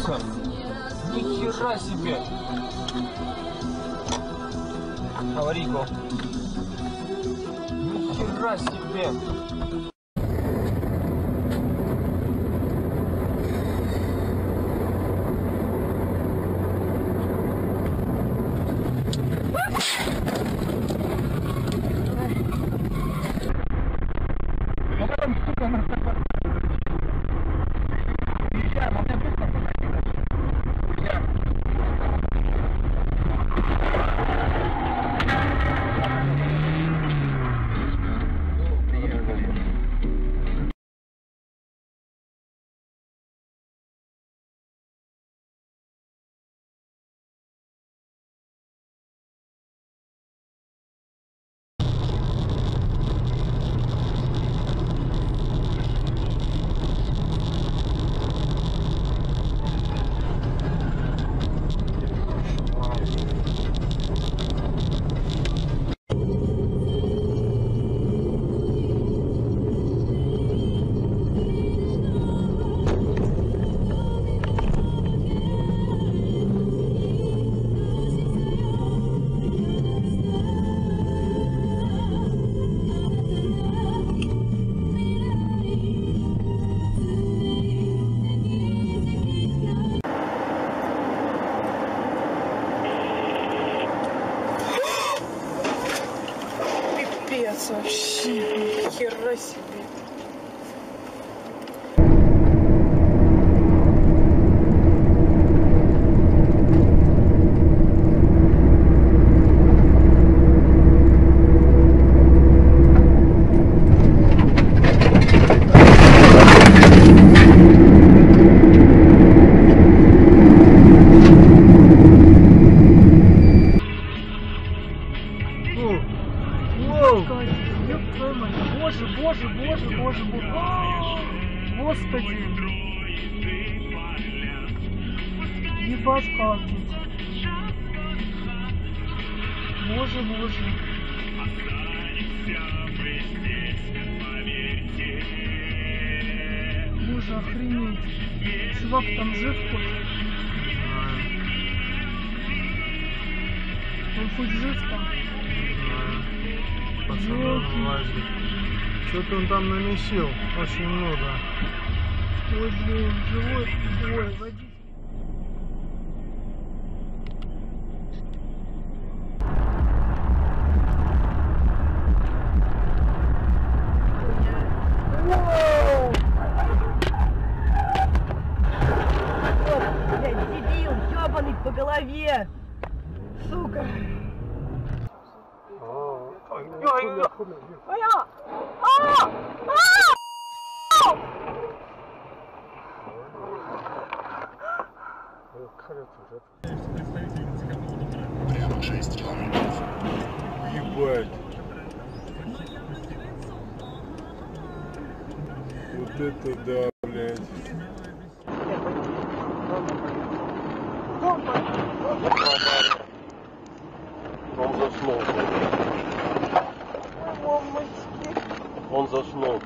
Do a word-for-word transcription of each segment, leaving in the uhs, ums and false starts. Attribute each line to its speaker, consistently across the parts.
Speaker 1: Ебаться! Нихера себе! Аварийку. Нихера себе!
Speaker 2: Вообще, хера себе. Боже, боже, боже, боже, боже. Господи. Ебать как тут. Боже, боже. Боже, охренеть. Чувак там жив хоть? Он хоть жив там?
Speaker 3: Что-то он там намесил, очень много.
Speaker 2: Ой, блин, живой, ой, водитель. Воу! Вот, блядь, дебил, ёбаный по голове! Сука!
Speaker 3: Прямо шесть километров. Ебать. Вот это да, блядь. Он заснул. Он заснул.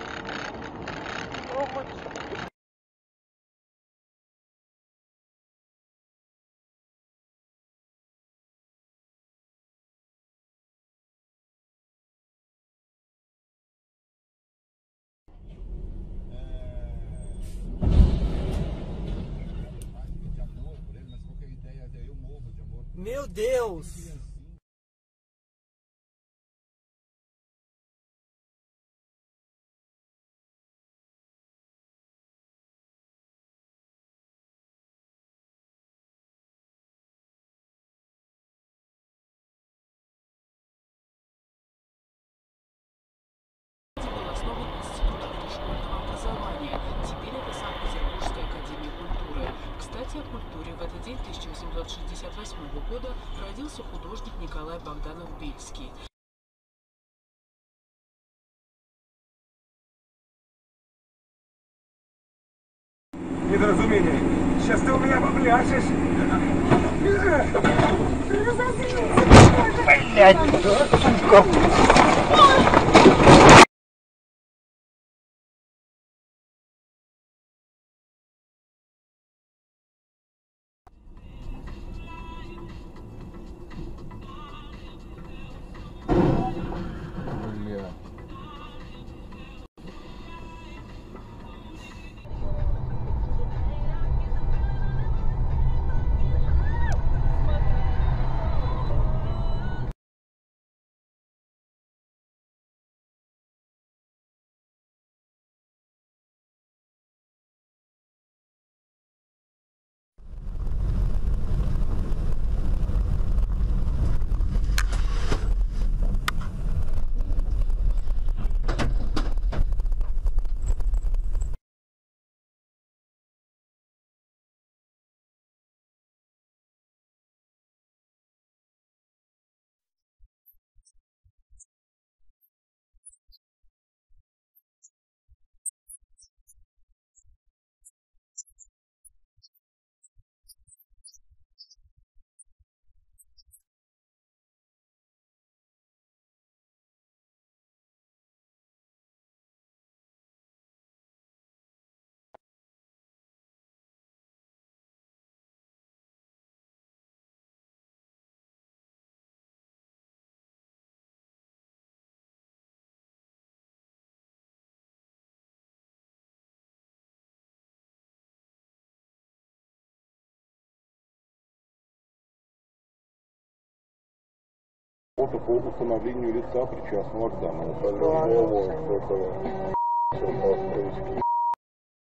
Speaker 2: Meu Deus!
Speaker 4: Был основан институт дошкольного образования. Теперь это Санкт-Петербургская академия культуры. Кстати, о культуре. В этот день тысяча восемьсот шестьдесят восьмого года родился художник Николай Богданов-Бельский.
Speaker 1: Недоразумение. Сейчас ты у меня попляшешь. Блять, сука.
Speaker 3: Работа по установлению лица причастного к данному. По-любому, это все по-русски.